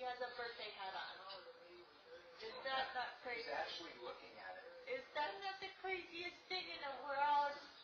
has a birthday hat on. Is that not He's crazy? actually looking at it. Is that not the craziest thing in the world?